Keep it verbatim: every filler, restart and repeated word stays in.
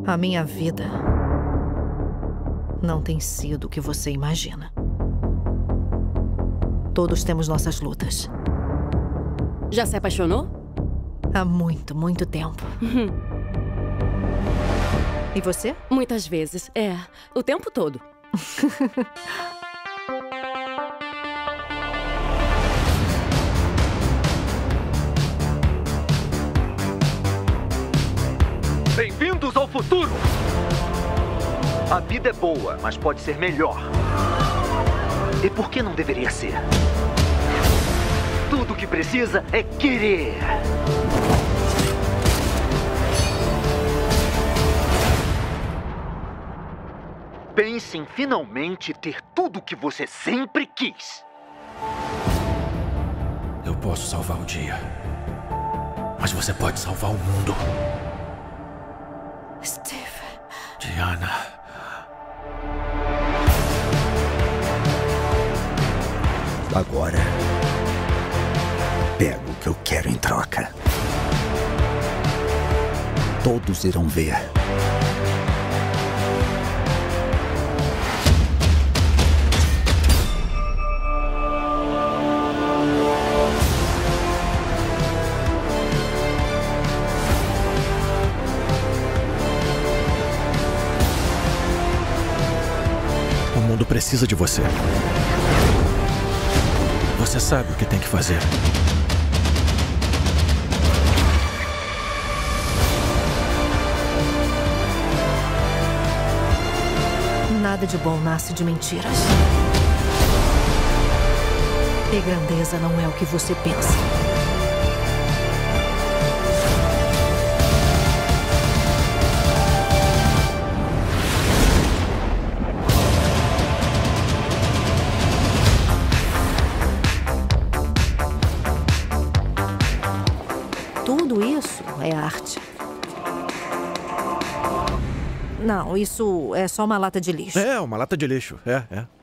A minha vida não tem sido o que você imagina. Todos temos nossas lutas. Já se apaixonou? Há muito, muito tempo. E você? Muitas vezes. É, o tempo todo. Bem-vindos ao futuro! A vida é boa, mas pode ser melhor. E por que não deveria ser? Tudo o que precisa é querer. Pense em finalmente ter tudo o que você sempre quis. Eu posso salvar o dia, mas você pode salvar o mundo. Steve. Diana. Agora, pego o que eu quero em troca. Todos irão ver. O mundo precisa de você. Você sabe o que tem que fazer. Nada de bom nasce de mentiras. E grandeza não é o que você pensa. Tudo isso é arte. Não, isso é só uma lata de lixo. É, uma lata de lixo. É, é.